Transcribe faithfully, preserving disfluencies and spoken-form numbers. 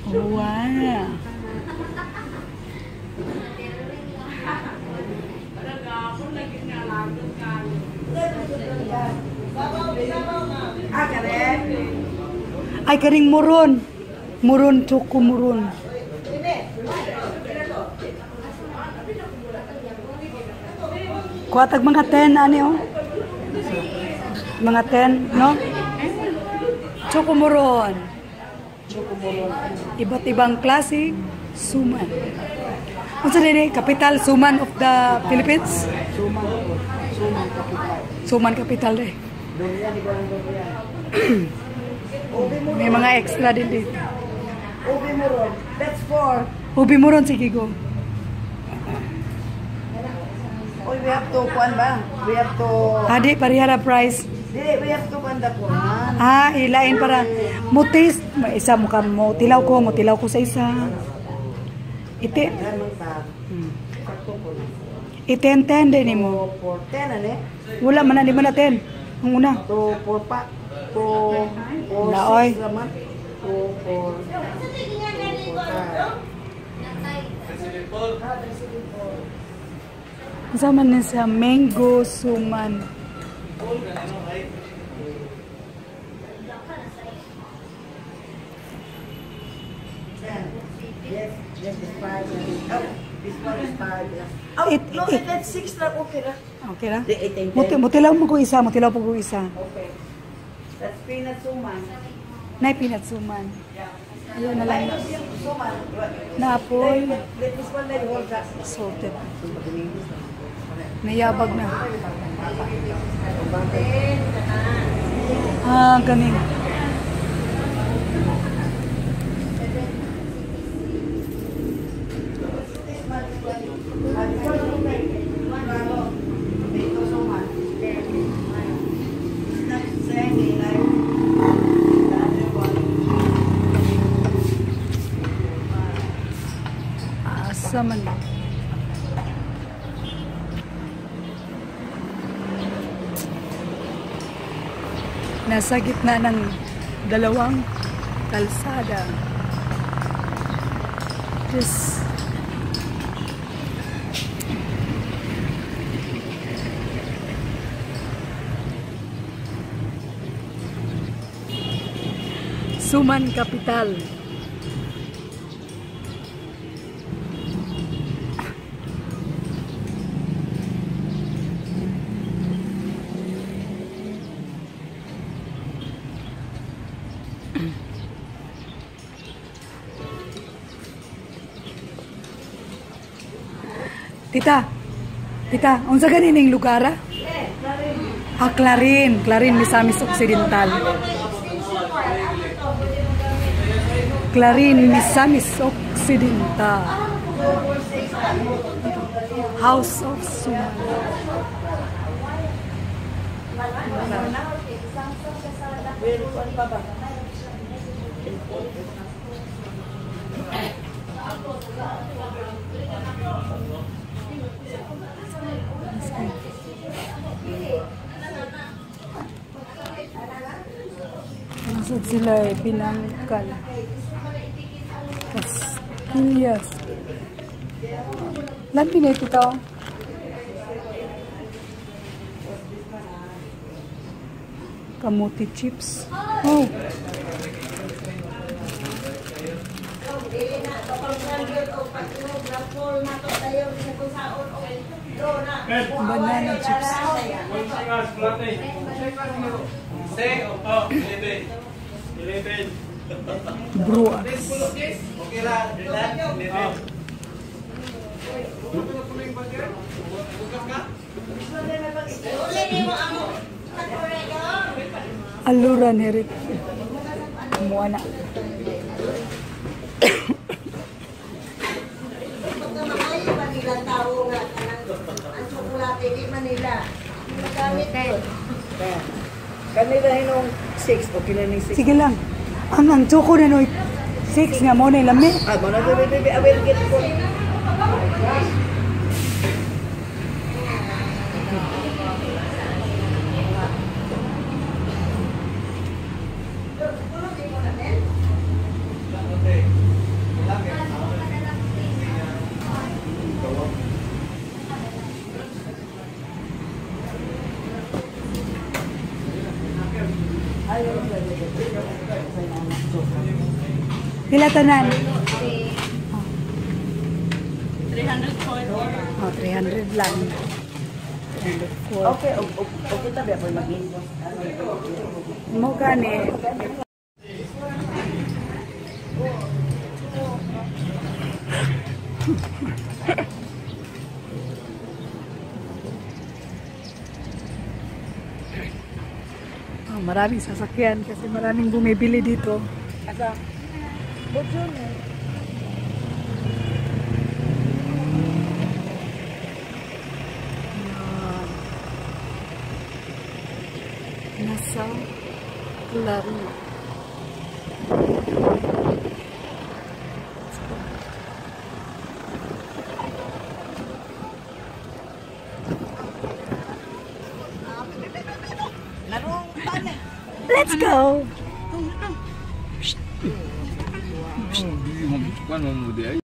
Wow. Ay, karing muron. Muron, choco muron. Kuatag mga ten, ano oh? Mga ten, no? Choco muron. Choco muron. Iba't ibang klase, suman. Ano sa nini? Capital, suman of the Philippines? Suman. Suman capital. Suman capital eh. May mga extra din dito. Ubi muron. That's for. Ubi muron, sige go. Oh, we have to, kuan ba? We have to. Adi, parihara price. Dili, we have to kanda po. Ah, ilain para mutis. Isa mo ka mo. Tilaw ko, mo tilaw ko sa isa. Iti. Hmm. Iten-ten din mo. For ten, ano eh? Wala man na, di man na ten. Ang una. To, for pa. To, for Laoy. six naman. To, for. Sama na sa mango suman. Yes, yes, it's five. Oh, this one is five. Oh, It, no, it, that's six lang. Okay na. okay na? The eight and Muti, ten. mutilaw mo ko isa, mutilaw po ko isa. Okay. That's peanut suman. Nay peanut suman. Ayun na lang. Suman. Naapoy. Let this one like hold that. Salted. Nayabag na. Ah, ganing. Asa man. Nasa gitna ng dalawang kalsada. Just Suman Capital. Tita, tita, unsa ganing lugar? Ah, Clarin, Clarin, Misamis Occidental. Clarin, Misamis Occidental. House of Suman. Nasad sila eh, pinangkal. Castillas. Lahat pinay ito. Kamuti chips. Oh. Banana chips. Bruas. Alura ni Rick. Kumuha na. Kanila hinong six. Okay na ning six. Sige lang. Ang ang choco na no six nga mo na lami. Ah, mana baby baby, I will get ko. Pila tanan? three hundred forty. Oh, three hundred lang. three hundred four. Okay, o- o- okay tabi ako mag-inbox. Mo gani. Oh, maraming sasakyan kasi maraming bumibili dito. Asa? Botyon eh. Yan. Nasa Claro. Let's go! Ano mo di ay?